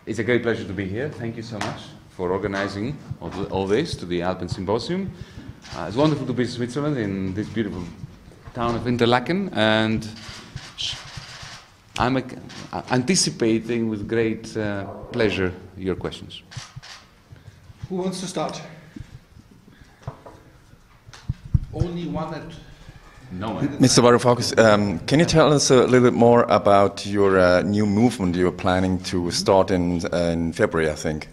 It's a great pleasure to be here. Thank you so much for organizing all this to the Alpen Symposium. It's wonderful to be in Switzerland, in this beautiful town of Interlaken, and I'm anticipating with great pleasure your questions. Who wants to start? Only one at... No one. Mr. Varoufakis, can you tell us a little bit more about your new movement you're planning to start in February, I think?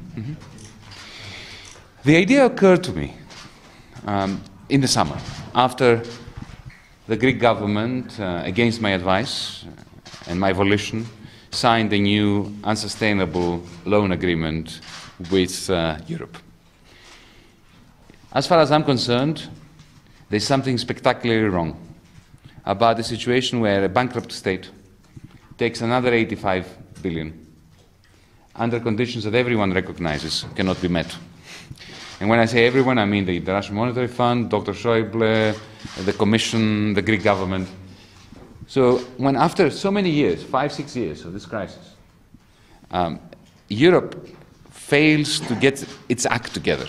The idea occurred to me in the summer, after the Greek government, against my advice and my volition, signed a new unsustainable loan agreement with Europe. As far as I'm concerned, there's something spectacularly wrong about the situation where a bankrupt state takes another 85 billion under conditions that everyone recognizes cannot be met. And when I say everyone, I mean the International Monetary Fund, Dr. Schäuble, the Commission, the Greek government. So when after so many years, 5-6 years of this crisis, Europe fails to get its act together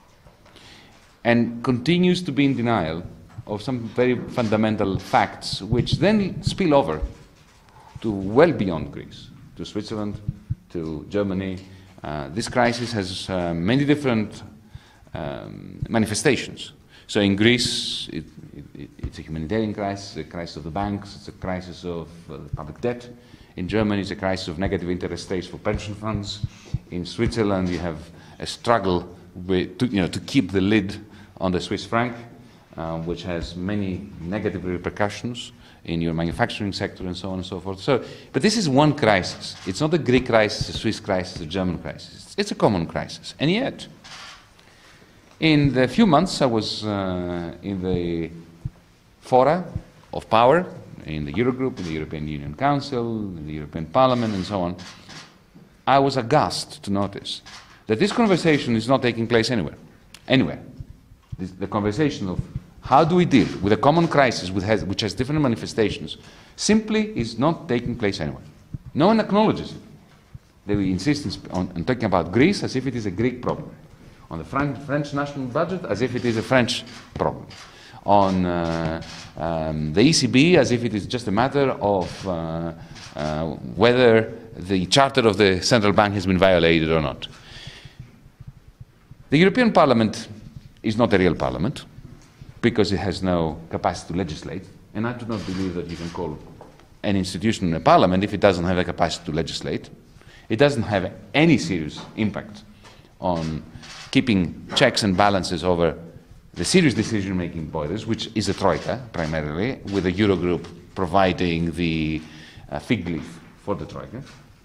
and continues to be in denial of some very fundamental facts, which then spill over to well beyond Greece, to Switzerland, to Germany. This crisis has many different manifestations. So in Greece, it's a humanitarian crisis, a crisis of the banks, it's a crisis of public debt. In Germany, it's a crisis of negative interest rates for pension funds. In Switzerland, you have a struggle to keep the lid on the Swiss franc, which has many negative repercussions in your manufacturing sector and so on and so forth. But this is one crisis. It's not a Greek crisis, a Swiss crisis, a German crisis. It's a common crisis. And yet, in the few months I was in the fora of power, in the Eurogroup, in the European Union Council, in the European Parliament, and so on, I was aghast to notice that this conversation is not taking place anywhere. The conversation of how do we deal with a common crisis which has different manifestations simply is not taking place anywhere. No one acknowledges it. They will insist on talking about Greece as if it is a Greek problem, on the French national budget as if it is a French problem, on the ECB as if it is just a matter of whether the charter of the central bank has been violated or not. The European Parliament is not a real parliament because it has no capacity to legislate, and I do not believe that you can call an institution a parliament if it doesn't have a capacity to legislate. It doesn't have any serious impact on keeping checks and balances over the serious decision-making bodies, which is a troika primarily, with the Eurogroup providing the fig leaf for the troika.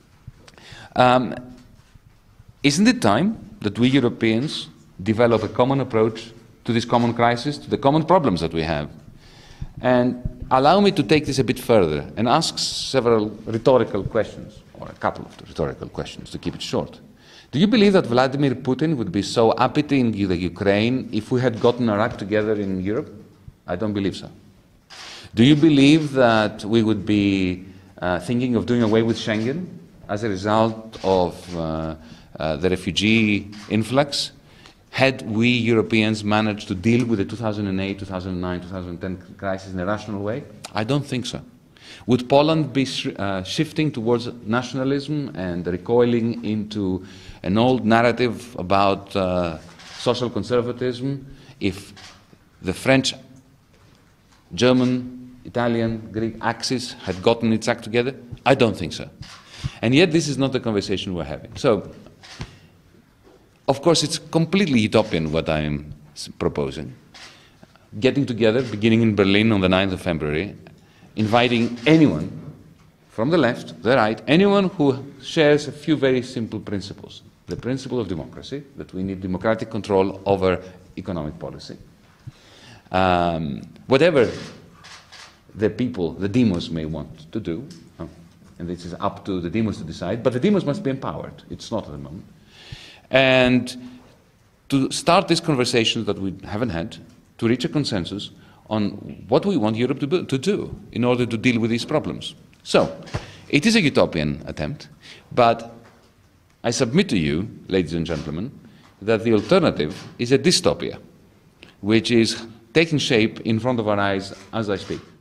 Isn't it time that we Europeans develop a common approach to this common crisis, to the common problems that we have? And allow me to take this a bit further and ask several rhetorical questions, or a couple of rhetorical questions to keep it short. Do you believe that Vladimir Putin would be so happy in the Ukraine if we had gotten our act together in Europe? I don't believe so. Do you believe that we would be thinking of doing away with Schengen as a result of the refugee influx had we Europeans managed to deal with the 2008, 2009, 2010 crisis in a rational way? I don't think so. Would Poland be shifting towards nationalism and recoiling into an old narrative about social conservatism if the French, German, Italian, Greek axis had gotten its act together? I don't think so. And yet this is not the conversation we're having. So, of course, it's completely utopian what I'm proposing. Getting together, beginning in Berlin on the 9th of February, inviting anyone from the left, the right, anyone who shares a few very simple principles. The principle of democracy, that we need democratic control over economic policy. Whatever the people, the demos may want to do, and this is up to the demos to decide, but the demos must be empowered. It's not at the moment. And to start these conversations that we haven't had, to reach a consensus on what we want Europe to do in order to deal with these problems. So, it is a utopian attempt, but I submit to you, ladies and gentlemen, that the alternative is a dystopia, which is taking shape in front of our eyes as I speak.